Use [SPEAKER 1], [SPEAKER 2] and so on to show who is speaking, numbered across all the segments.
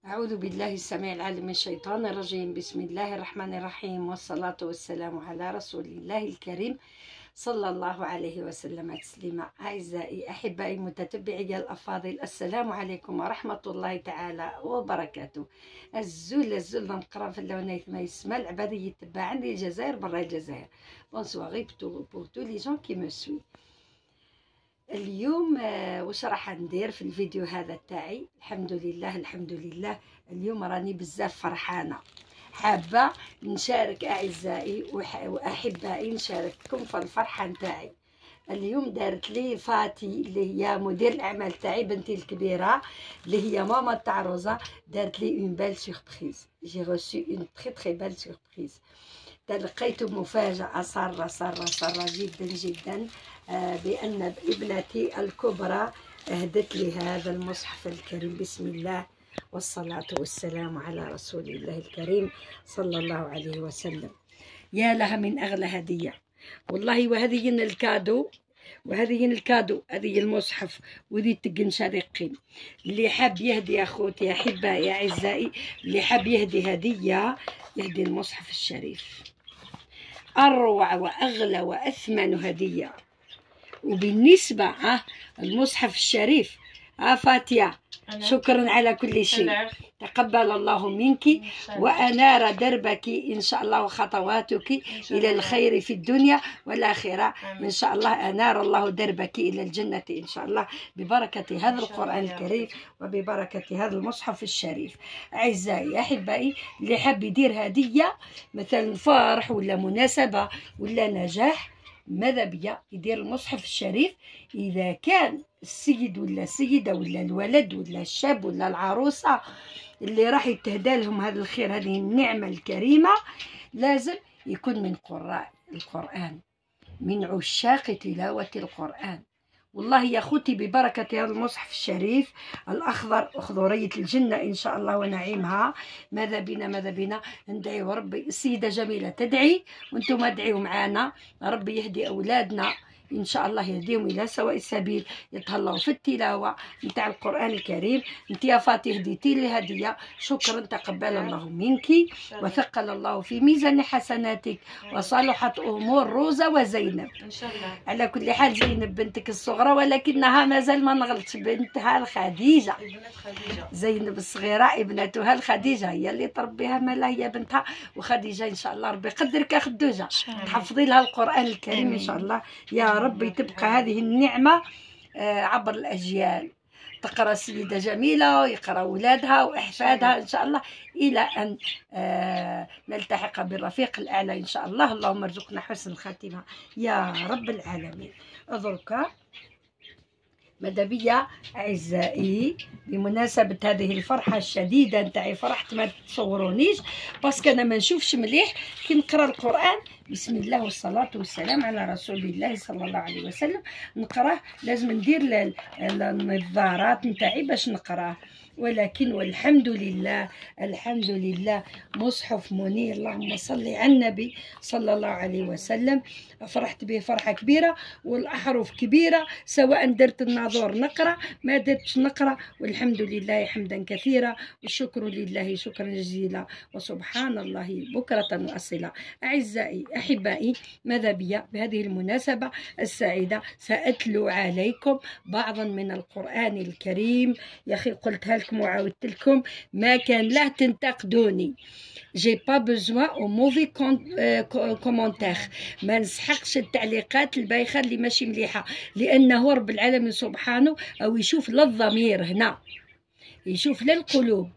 [SPEAKER 1] أعوذ بالله السميع العليم من الشيطان الرجيم. بسم الله الرحمن الرحيم، والصلاة والسلام على رسول الله الكريم صلى الله عليه وسلم تسليما. أعزائي أحبائي متتبعي الأفاضل، السلام عليكم ورحمة الله تعالى وبركاته. الزول نقرا في اللونات ما يسمى العبادي يتبع عندي الجزائر برا الجزائر. بونسواري بور تو لي جون كي مو سوي. اليوم واش راح ندير في الفيديو هذا تاعي؟ الحمد لله اليوم راني بزاف فرحانه، حابه نشارك اعزائي واحبائي نشارككم في الفرحه نتاعي. اليوم دارت لي فاتي اللي هي مدير الاعمال تاعي، بنتي الكبيره اللي هي ماما تاع روزا، دارت لي اون بال سوربريز. جي روسو اون تري بال سوربريز. تلقيت مفاجأة سارة جدا بأن ابنتي الكبرى أهدت لي هذا المصحف الكريم. بسم الله والصلاة والسلام على رسول الله الكريم صلى الله عليه وسلم. يا لها من أغلى هدية والله. وهذه الكادو هذه المصحف وذي تقن شريقين. اللي حاب يهدي أخوتي أحبائي أعزائي، اللي حاب يهدي هدية يهدي المصحف الشريف، أروع وأغلى وأثمن هدية. وبالنسبة المصحف الشريف فاتية، شكرا على كل شيء، تقبل الله منك وأنار دربك إن شاء الله وخطواتك إلى الخير في الدنيا والآخرة إن شاء الله. أنار الله دربك إلى الجنة إن شاء الله ببركة هذا القرآن الكريم وببركة هذا المصحف الشريف. أعزائي أحبائي، اللي حاب يدير هدية مثلا فرح ولا مناسبة ولا نجاح، ماذا بيا يدير المصحف الشريف. إذا كان السيد ولا السيدة ولا الولد ولا الشاب ولا العروسة اللي راح يتهدى لهم هذا الخير، هذه النعمة الكريمة، لازم يكون من قراء القرآن، من عشاق تلاوة القرآن. والله يا أخوتي ببركة هذا المصحف الشريف الأخضر، أخضرية الجنة إن شاء الله ونعيمها، ماذا بنا ندعي ربي. السيدة جميلة تدعي وانتم ادعيوا معانا، ربي يهدي أولادنا إن شاء الله، يهديهم إلى سواء السبيل، يتهلاو في التلاوة نتاع القرآن الكريم. انت يا فاتي هديتي لي هدية، شكرا، تقبل الله منك وثقل الله في ميزان حسناتك وصلحت أمور روزا وزينب إن شاء الله. على كل حال زينب بنتك الصغرى، ولكنها مازال ما نغلطش، بنتها الخديجة، زينب الصغيرة ابنتها الخديجة هي اللي تربيها، مالا هي بنتها. وخديجة إن شاء الله ربي يقدرك خدوجة، تحفظي لها القرآن الكريم إن شاء الله يا ربي، تبقى هذه النعمة عبر الأجيال. تقرأ السيدة جميلة ويقرأ أولادها وأحفادها إن شاء الله إلى أن نلتحق بالرفيق الأعلى إن شاء الله. اللهم ارزقنا حسن الخاتمة يا رب العالمين. أذكر ماذا بيا أعزائي بمناسبة هذه الفرحة الشديدة نتاعي، فرحت ما تصورونيش، باسكو أنا ما نشوفش مليح كي نقرأ القرآن. بسم الله والصلاة والسلام على رسول الله صلى الله عليه وسلم. نقراه لازم ندير النظارات نتاعي باش نقراه، ولكن والحمد لله مصحف منير. اللهم صل على النبي صلى الله عليه وسلم. فرحت به فرحة كبيرة والأحرف كبيرة، سواء درت الناظور نقرأ ما درتش نقرأ، والحمد لله حمدا كثيرا والشكر لله شكرا جزيلا وسبحان الله بكرة وأصيلا. أعزائي أحبائي، ماذا بيا بهذه المناسبة السعيدة سأتلو عليكم بعضا من القرآن الكريم. يا أخي قلتها لكم وعاودت لكم، ما كان له تنتقدوني، جي با بوزوان او موفي كومونتير، ما نسحقش التعليقات البايخه اللي ماشي مليحه، لانه رب العالمين سبحانه او يشوف للضمير هنا، يشوف للقلوب.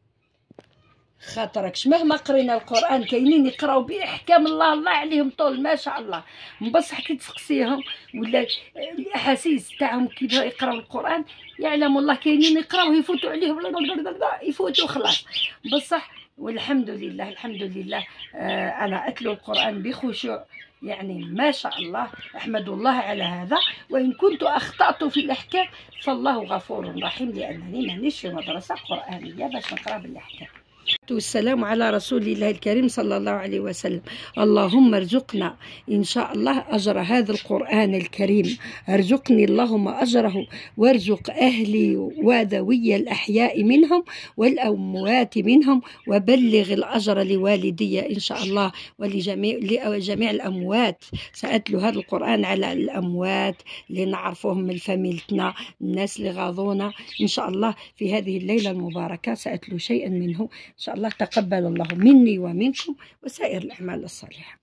[SPEAKER 1] خاطركش مهما قرينا القران كاينين يقراو باحكام الله عليهم طول ما شاء الله، بصح كي تسقسيهم ولا الاحاسيس تاعهم كي يقراو القران يعلم الله، كاينين يقراو يفوتوا عليهم يفوتوا خلاص. بصح والحمد لله انا اتلو القران بخشوع، يعني ما شاء الله، احمد الله على هذا. وان كنت اخطات في الاحكام فالله غفور رحيم، لانني مانيش في مدرسه قرانيه باش نقرا بالاحكام. والسلام على رسول الله الكريم صلى الله عليه وسلم. اللهم ارزقنا إن شاء الله أجر هذا القرآن الكريم، ارزقني اللهم أجره، وارزق أهلي وذوي الأحياء منهم والأموات منهم، وبلغ الأجر لوالدي إن شاء الله ولجميع الأموات. سأتلو هذا القرآن على الأموات اللي نعرفوهم من فاميلتنا، الناس اللي غاضونا إن شاء الله في هذه الليلة المباركة. سأتلو شيئا منه إن شاء الله. تقبل الله مني ومنكم وسائر الأعمال الصالحة.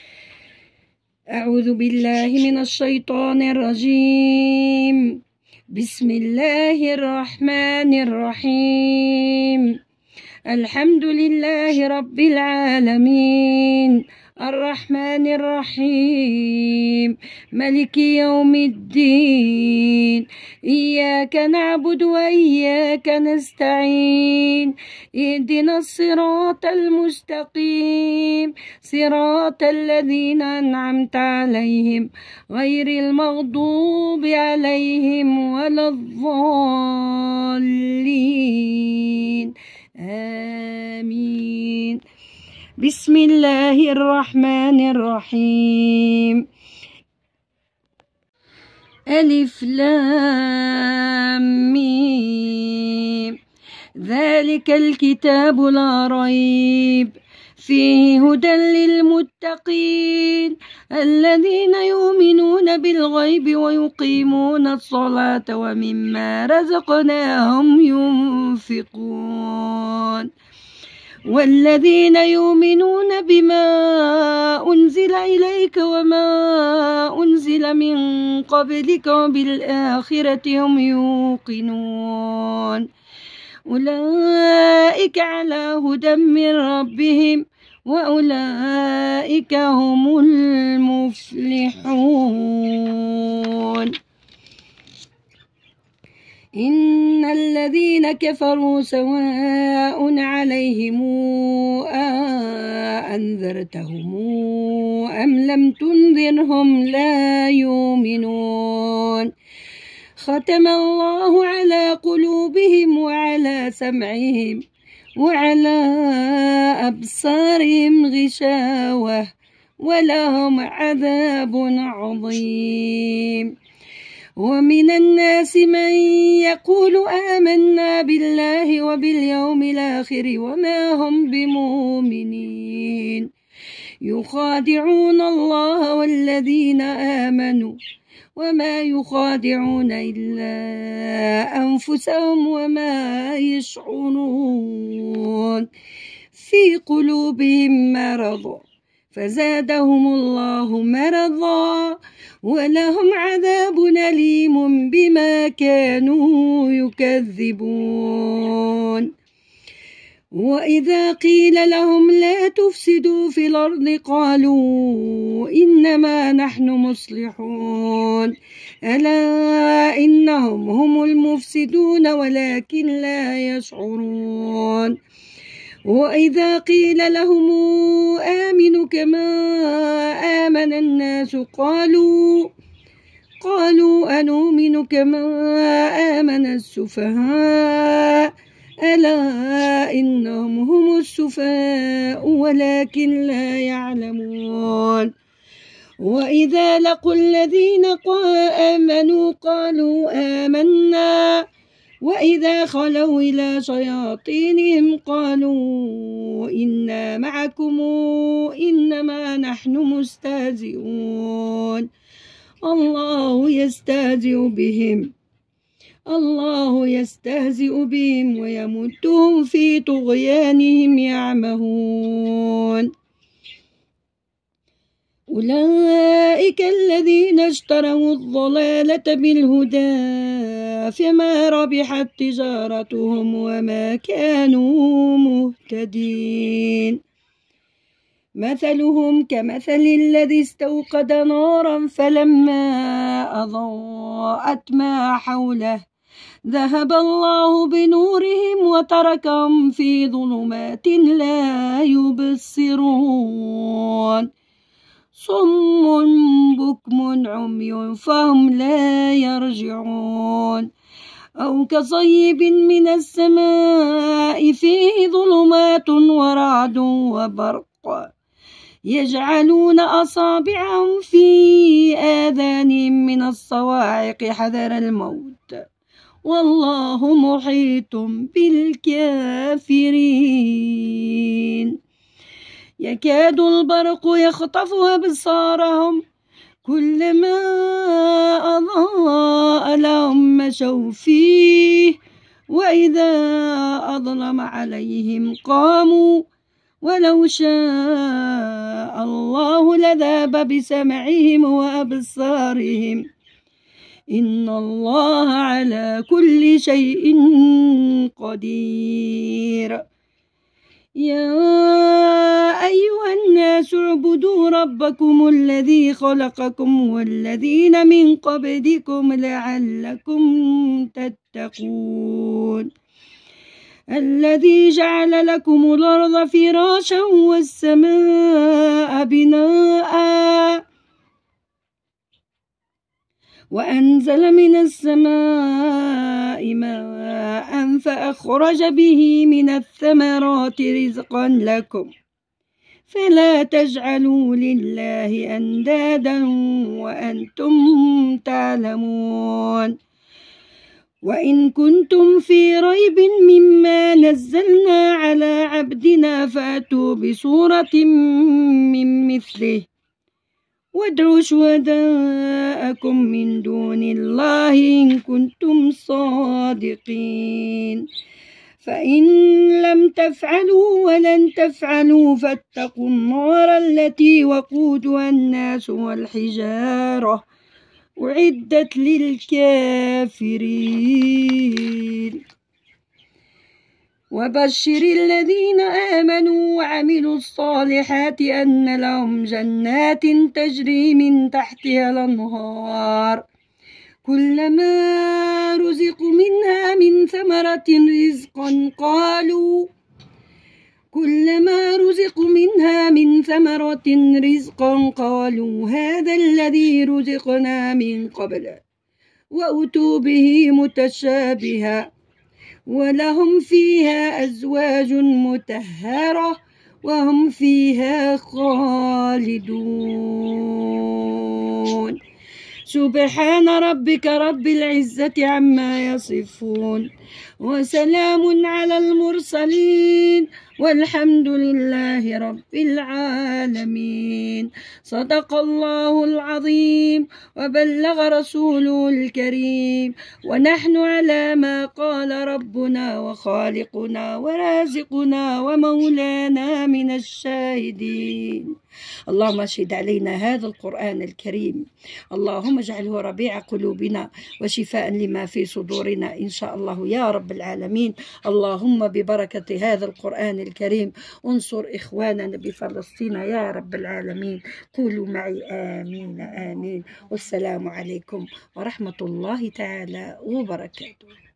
[SPEAKER 1] أعوذ بالله من الشيطان الرجيم. بسم الله الرحمن الرحيم. الحمد لله رب العالمين، الرحمن الرحيم، ملك يوم الدين، إياك نعبد وإياك نستعين، اهدنا الصراط المستقيم، صراط الذين أنعمت عليهم غير المغضوب عليهم ولا الضالين، آمين. بسم الله الرحمن الرحيم. ألف لام ميم. ذلك الكتاب لا ريب فيه هدى للمتقين الذين يؤمنون بالغيب ويقيمون الصلاة ومما رزقناهم ينفقون والذين يؤمنون بما أنزل إليك وما أنزل من قبلك وبالآخرة هم يوقنون أولئك على هدى من ربهم وأولئك هم المفلحون. إن الذين كفروا سواء عليهم أنذرتهم أم لم تنذرهم لا يؤمنون. ختم الله على قلوبهم وعلى سمعهم وعلى أبصارهم غشاوة ولهم عذاب عظيم. ومن الناس من يقول آمنا بالله وباليوم الآخر وما هم بمؤمنين يخادعون الله والذين آمنوا وما يخادعون إلا أنفسهم وما يشعرون. في قلوبهم مرض فزادهم الله مرضا ولهم عذاب أليم بما كانوا يكذبون. وإذا قيل لهم لا تفسدوا في الأرض قالوا إنما نحن مصلحون ألا إنهم هم المفسدون ولكن لا يشعرون. وإذا قيل لهم آمنوا كما آمن الناس قالوا أنؤمن كما آمن السفهاء ألا إنهم هم السفهاء ولكن لا يعلمون. وإذا لقوا الذين آمنوا قالوا آمنا وإذا خلوا إلى شياطينهم قالوا إنا معكم إنما نحن مستهزئون. الله يستهزئ بهم ويمدهم في طغيانهم يعمهون. أولئك الذين اشتروا الضلالة بالهدى فما ربحت تجارتهم وما كانوا مهتدين. مثلهم كمثل الذي استوقد نارا فلما أضاءت ما حوله ذهب الله بنورهم وتركهم في ظلمات لا يبصرون. صم بكم عمي فهم لا يرجعون. أو كصيب من السماء فيه ظلمات وبرق يجعلون أصابعهم في آذانهم من الصواعق حذر الموت والله محيط بالكافرين يكاد البرق يخطف أبصارهم كلما أضاء لهم مشوا فيه وإذا أظلم عليهم قاموا ولو شاء الله لذهب بسمعهم وأبصارهم إن الله على كل شيء قدير يا أيها الناس اعبدوا ربكم الذي خلقكم والذين من قبلكم لعلكم تتقون الذي جعل لكم الأرض فراشا والسماء بناء وأنزل من السماء ماء فأخرج به من الثمرات رزقا لكم فلا تجعلوا لله أندادا وأنتم تعلمون وإن كنتم في ريب مما نزلنا على عبدنا فأتوا بسورة من مثله وادعوا شهداءكم من دون الله إن كنتم صادقين فإن لم تفعلوا ولن تفعلوا فاتقوا النار التي وقودها الناس والحجارة أعدت للكافرين وبشر الذين آمنوا وعملوا الصالحات أن لهم جنات تجري من تحتها الأنهار كلما رزقوا منها من ثمرة رزقا قالوا هذا الذي رزقنا من قبل وأتوا به متشابها ولهم فيها أزواج مطهرة وهم فيها خالدون سبحان ربك رب العزة عما يصفون وسلام على المرسلين والحمد لله رب العالمين صدق الله العظيم وبلغ رسوله الكريم ونحن على ما قال ربنا وخالقنا ورازقنا ومولانا من الشاهدين اللهم اشهد علينا هذا القرآن الكريم اللهم اجعله ربيع قلوبنا وشفاء لما في صدورنا إن شاء الله يا رب العالمين اللهم ببركة هذا القرآن الكريم انصر إخواننا بفلسطين يا رب العالمين قولوا معي آمين آمين والسلام عليكم ورحمة الله تعالى وبركاته.